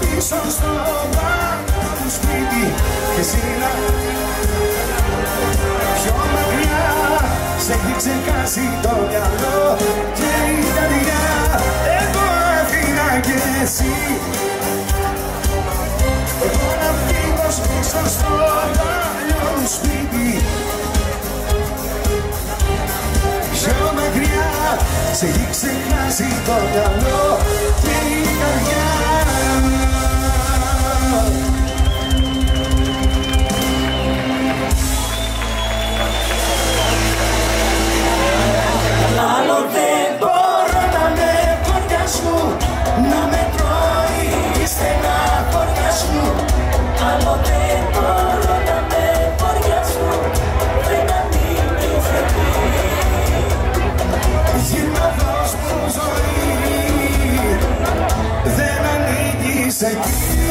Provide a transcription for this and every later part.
πίσω στο δάκο του σπίτι και εσύ να πιο μακριά. Σε έχει ξεχάσει το μυαλό και η καρδιά. Εγώ Αθήνα και εσύ. Εγώ να φύγω πίσω στο παλιό μου σπίτι πιο μακριά. Σε έχει ξεχάσει το μυαλό και η καρδιά. Άλλο δεν μπορώ να με πόρια σου, να με τρώει η στεναχώρια σου. Άλλο δεν μπορώ να με πόρια σου, δεν ανήκεις εκεί. Γύρνα δώσ' μου ζωή, δεν ανήκεις εκεί.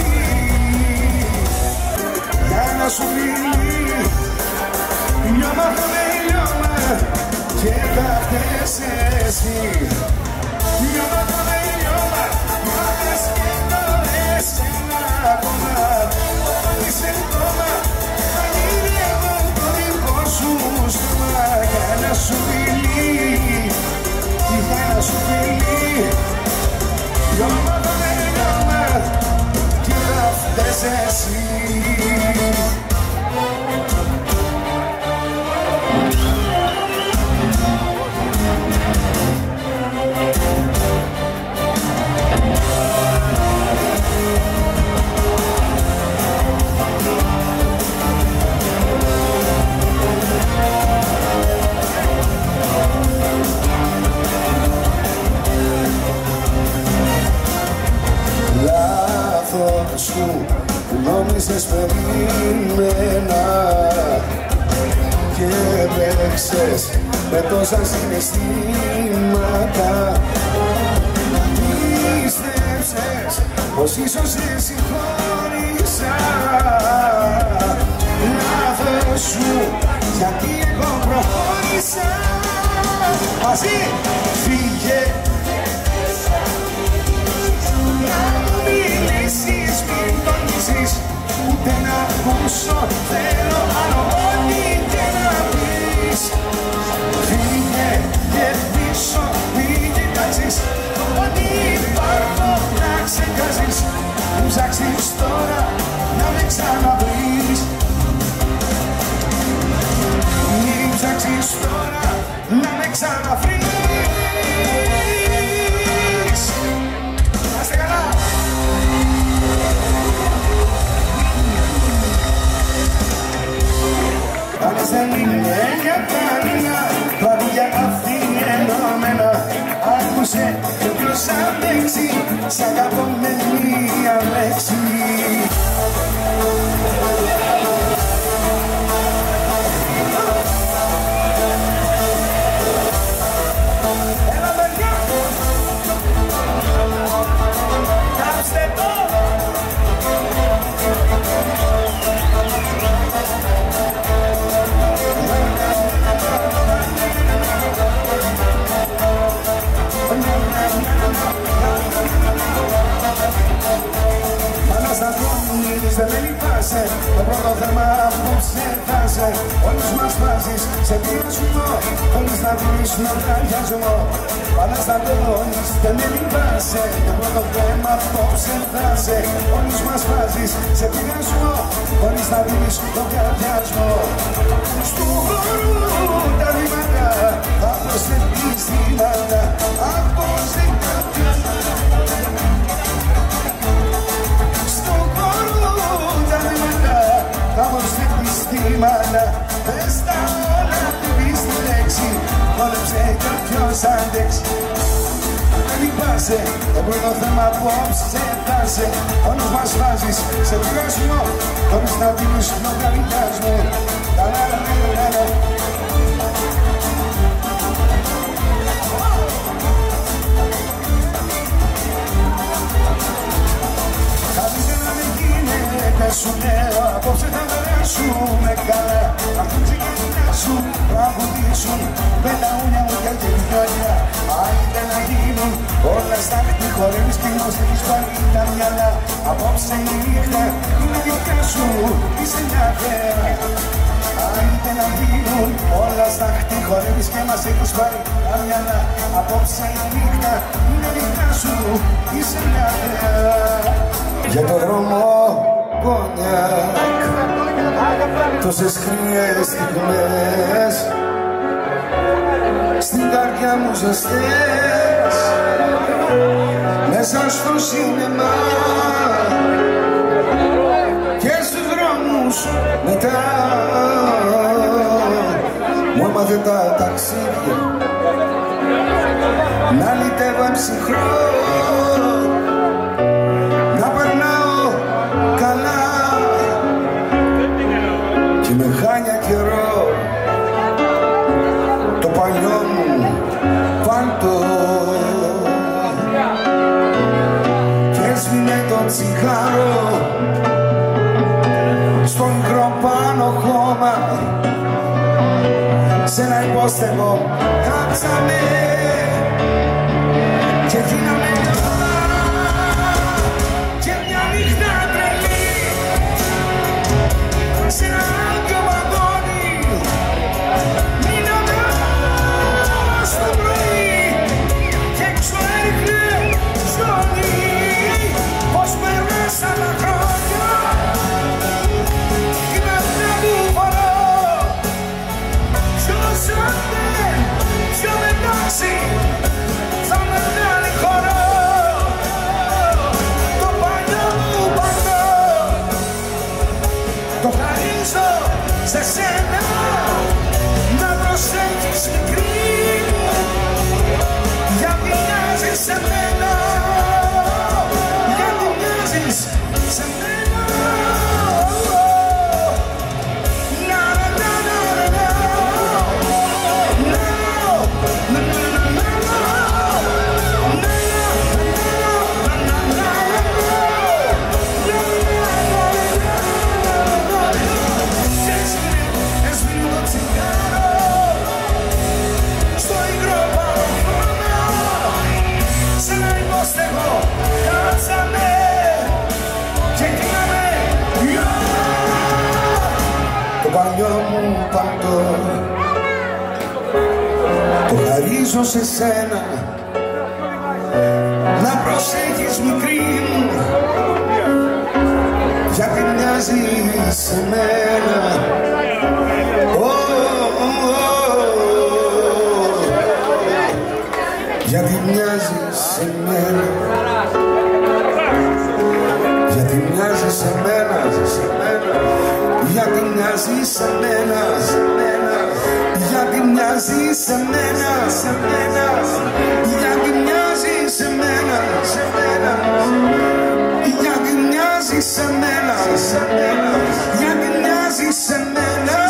Για να σου φύγει, λιώμα χωρί λιώμα και κάθες εσύ. Λιώμα χωρί λιώμα, μάθες και τώρα ένα ακόμα. Είσαι κόμμα, θα γίνει εγώ το δικό σου στόμα. Για να σου φιλεί, για να σου φιλεί. Λιώμα χωρί λιώμα και κάθες εσύ. Λάθος σου νόμιζες περίμενα και παίξες με τόσα συναισθήματα. Πίστεψες πως ίσως σε συγχώρησα. Λάθος σου γιατί εγώ προχώρησα. Μαζί φύγε να μου μιλήσεις, μην τονίσεις ούτε να ακούσω. Θέλω άλλο ό,τι και να πεις. Φύγε και πίσω μην κοιτάξεις ό,τι υπάρχω να ξεκάσεις. Μην ψάξεις τώρα να με ξαναβρεις. Μην ψάξεις τώρα να με ξαναβρεις. Άλλες δεν είναι για κανένα, βράδια αφιερωμένα. Άκουσε και ποιος αντέξει, σ' αγαπώ με μία λέξη. Έλα παιδιά, κάψτε το. Δεν με λυπάσαι, το πρώτο θέμα απόψε φτάσε. Όλους μας βάζεις σε πειρασμό, όλους να βρεις με λογαριασμό. Πάντα στα τόνεις, δεν με λυπάσαι, το πρώτο θέμα απόψε φτάσε. Όλους μας βάζεις σε πειρασμό, όλους να βρεις λογαριασμό. Στου χορού τα βήματα, από σε πίστηματα, από σε κάποια. Κάπως σε πιστήμανα, πες τα όλα του πεις τη λέξη. Χόρεψε κι όποιος αντέξει. Δεν λυπάσαι, το πρώτο θέμα απόψε φτάσε. Όλους μας βάζεις σε πειρασμό, χωρίς να δίνεις λογαριασμό. Καλύτερα με γίνεται σου λέω, απόψε θα περάσουμε καλά. Αφού ξεκινά σου τραγουδήσουν με τα ούνια μου και την νιώλια. Άιντε να γίνουν όλα στα μη χορεύεις κι όμως έχεις πάλι τα μυαλά. Απόψε η νύχτα είναι δικά σου, είσαι μια θέα. Άιντε να γίνουν όλα στα χτή, χορεύεις και μας έχεις πάρει τα μυαλά. Απόψε η νύχτα είναι δικά σου, είσαι μια θέα. Για το δρόμο κόνιακ, τόσες κρύες στιγμές στην καρδιά μου ζεστές, μέσα στο σίνεμα και στους δρόμους μετά μου έμαθε τα ταξίδια να λυτεύω ψυχρό, να περνάω καλά και με χάνια καιρό το παλιό μου πάντο και έσβηνε το τσιγάρο στο μικρό πάνω χώμα. Σ' ένα υπόστεγο κάτσαμε και γίναμε όλα και μια νύχτα τρελή σε ένα άδειο βαγόνι μείναμε στο πρωί και έξω έριχνε ζώνη. Πως περνάσαν τα χρόνια είναι αυτά που φορώ, ποιος άντε, ποιο μετάξι θα με βγάλει χορό. Το παλιό μου παντό το χαρίζω σε σένα, να προσέχεις μικρή μου, γιατί μοιάζεις σε μένα, γιατί μοιάζεις σε μένα. Το παλιό μου παντό το χαρίζω σε σένα, να προσέχεις μικρή μου, γιατί μοιάζεις σε μένα. Γιατί μοιάζεις σε μένα, γιατί μοιάζεις σε μένα, γιατί μοιάζεις σε μένα, γιατί μοιάζεις σε μένα, γιατί μοιάζεις σε μένα, γιατί μοιάζεις σε μένα, γιατί μοιάζεις σε μένα,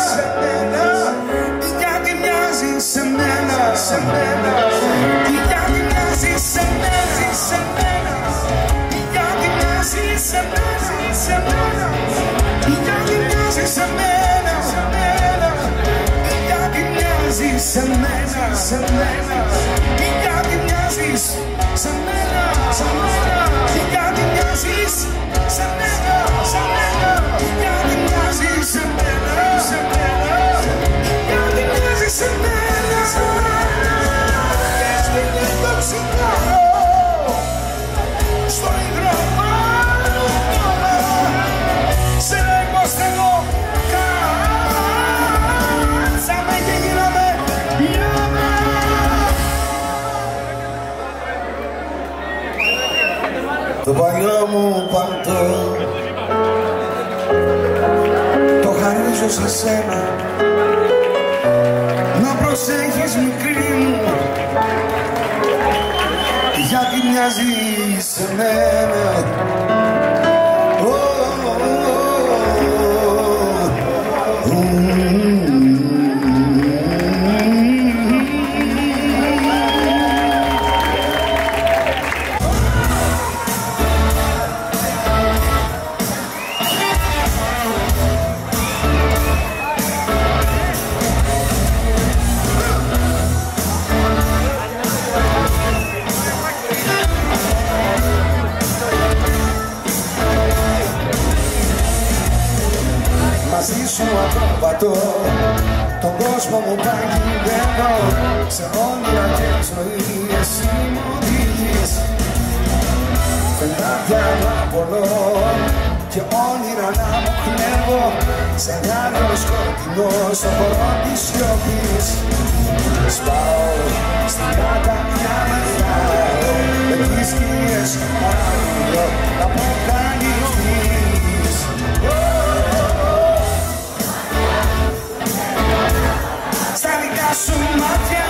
γιατί μοιάζεις σε μένα, γιατί μοιάζεις σε μένα, γιατί μοιάζεις σε μένα, γιατί μοιάζεις σε μένα, γιατί μοιάζεις σε μένα, γιατί μοιάζεις σε μένα, γιατί μοιάζεις σε μένα, γιατί μοιάζεις σε μένα, γιατί μοιάζεις σε μένα. Και έσβηνε το τσιγάρο στο υγρό πάνω χώμα, σε ένα υποστεγό κάτσαμε και γίναμε μια. Το παλιό μου παντό το χαρίζω σε σένα, να προσέχεις μικρή μου, γιατί μοιάζεις σε μένα. σου ακροβατώ, τον κόσμο μου παγιδεύω, σε όνειρα και ζωή εσύ μου οδηγείς. Φεγγάρια να απολώ και όνειρα να μου κλέβω, σε νιάριο σκοτεινό στο χώρο της σιωπής. Σπάω στην καταγιά μεθάω, με τις σκιές παράγω να αποκαλυφθείς. Στα δικά σου μάτια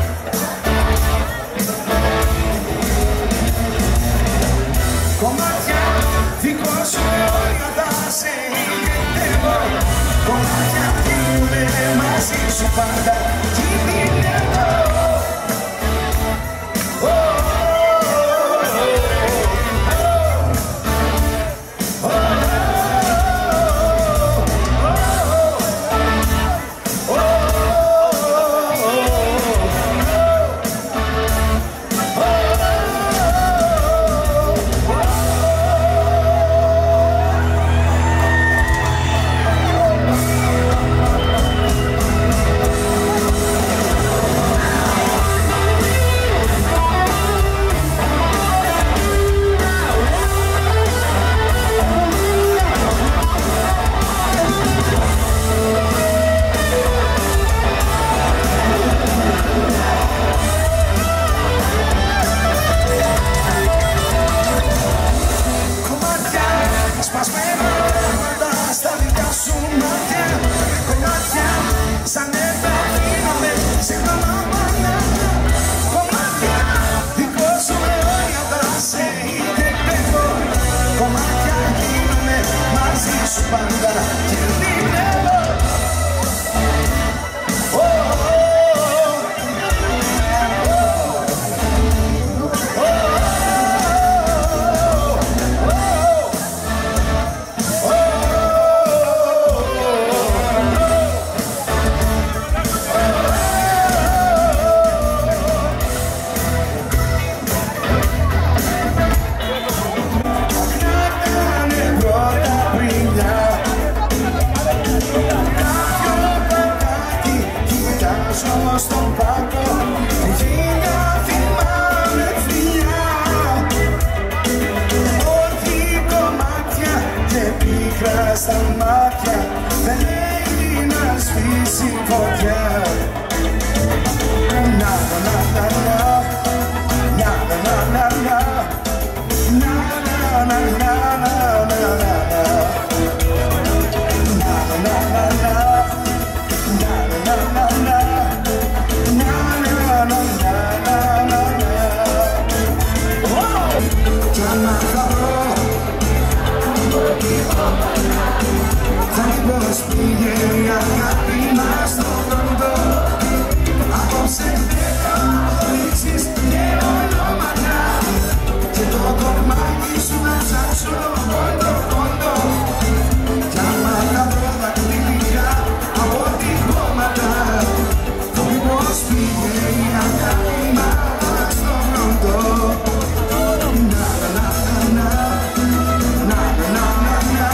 κομμάτια δικό σου αιώνια θα σε ηγετεύω. Κομμάτια δίνουνε μαζί σου πάντα κινδυνεύω. Στα μάτια δεν έχει να σβήσει φωτιά. Να να να να να να να να να να να να πώς πήγε η αγάπη μας στον χρόνο. Απόψε θα αποδείξεις και ονόματα και το κομμάτι σου να ψάξω πόντο πόντο. Κι άμα τα πρώτα κλειδιά από την κόμματα, το πώς πήγε η αγάπη μας στον χρόνο. Να να να να να να να να.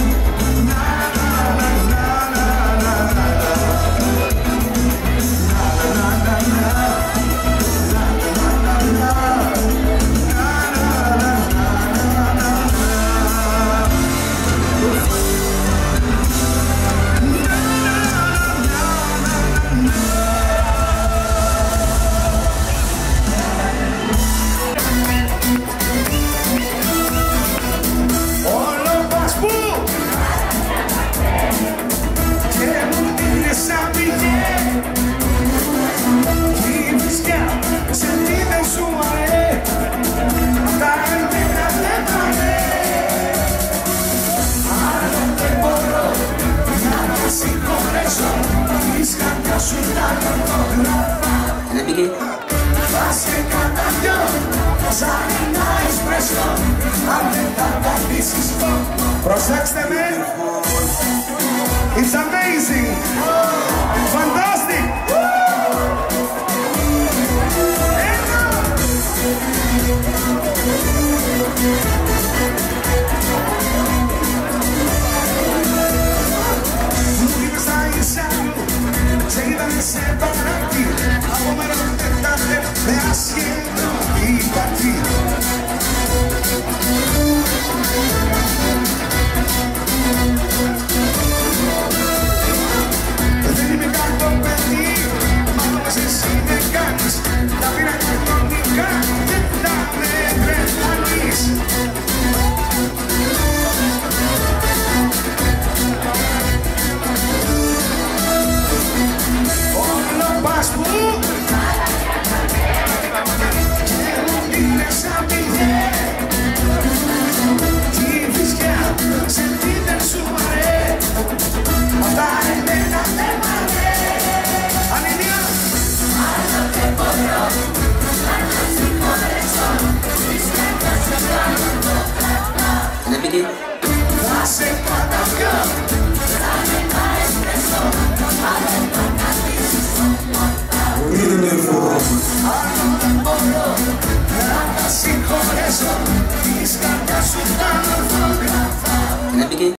Προσέξτε με, it's amazing, fantastic. επειδή Θα σε καταβιώ. θα με ένα εσπρέσο, θα με να καθίσεις. Είναι φως.